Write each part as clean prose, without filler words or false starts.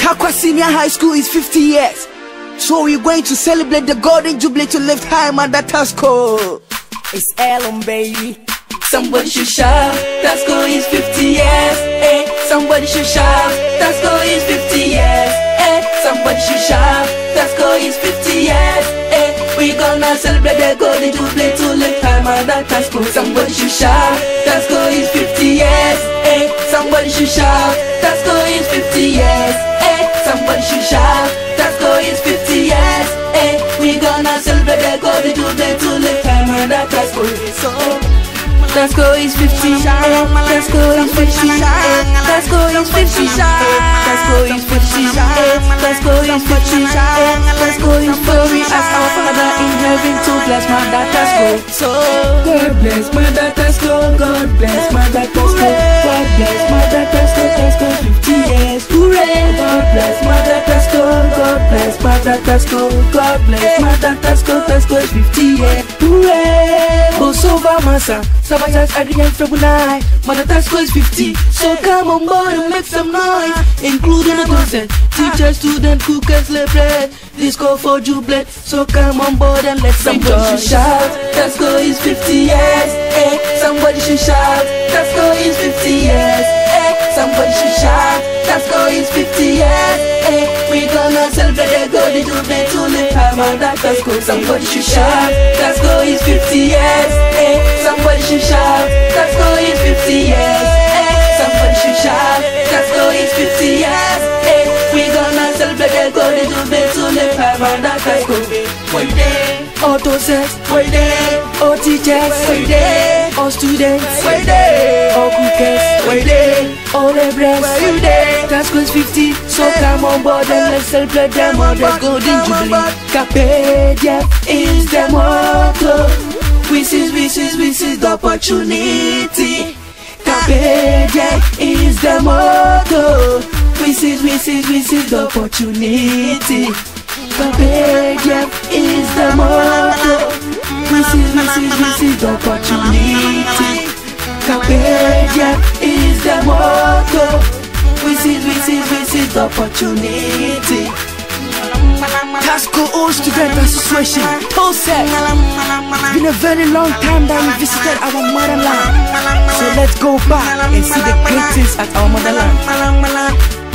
Tarkwa Senior High School is 50 years. So we're going to celebrate the golden jubilee to lift high Mother Tasco. It's Ellen, baby. Somebody should shout, Tasco is 50 years. Hey, somebody should shout, Tasco is 50 years. Hey, somebody should shout, Tasco is 50 years. Hey, we gonna celebrate the golden jubilee to lift high Mother Tasco. Somebody should shout, Tasco is 50 years. Hey, somebody should shout, Tasco is 50 years. Hey, somebody should shout, Tasco is 50 years. Hey, we gonna celebrate the golden jubilee to lift high Mother Tasco. So Tasco is 50, Tasco is 50, Tasco is 50, Tasco is 50, Tasco is 50, Tasco is 40. Ask our Father in heaven to bless Mother Tasco. So God bless Mother Tasco, God bless Mother Tasco, God bless Mother Tasco, Tasco 50 years, hooray! God bless Mother Tasco, God bless Mother Tasco, God bless Mother Tasco, Tasco is 50 years, hooray! Bosova Masa, Sabatas Adrian Febunai, Mother Tasco is 50, so come on board and make some noise, including the concert, teachers, students, cookers, celebrate, disco for jubilee, so come on board and let's somebody should shout, Tasco is 50 years, hey, somebody should shout, Tasco is 50 years, hey, somebody should shout, Tasco is 50 years, hey, we gonna celebrate the golden jubilee to lift high Mother Tasco. Somebody should shout, Tasco is 50 years, hey, somebody should shout, Tasco is 50 years, hey, somebody should shout, Tasco is 50 years, hey, we gonna celebrate the golden jubilee to lift high Mother Tasco. Why they? All docents, why they? All teachers, why they? All students, why they? All cookers, why they? All laborers, why they? Tasco is 50, so come on board and let's celebrate the Mother's golden jubilee. Carpe diem is the motto. This is the opportunity. Carpe diem is the motto. This is the opportunity. Carpe diem is the motto. This is the opportunity. Carpe diem is the motto. This is the opportunity. Tasco All Student Association, TOSEC. It's been a very long time that we visited our motherland. So let's go back and see the great things at our motherland.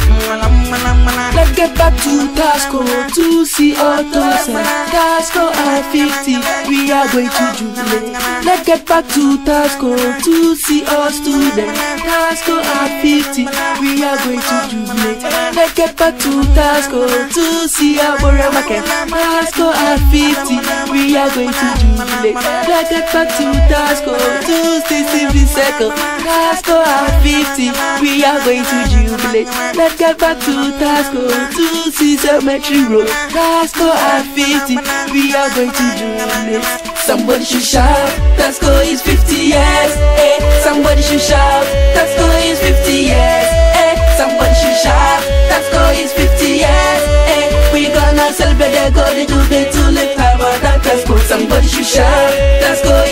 Let's get back to Tasco to see all TOSEC. Tasco at 50, we are going to jubilate. Let's get back to Tasco to see all students. Tasco at 50, we are going to jubilate. Let's get back to Tasco to see our market. Tasco at 50, we are going to jubilate. Let's get back to Tasco to see the circle. Tasco at 50, we are going to jubilate. Let's get back to Tasco to see Cemetery Road. Tasco at 50, we are going to jubilate. Somebody should shout, Tasco is 50 years. Hey, somebody should shout, Tasco is 50 years. Hey, somebody should shout, Tasco is 50 years. Hey, we gonna celebrate the golden jubilee to lift high Mother Tasco. Somebody should shout, Tasco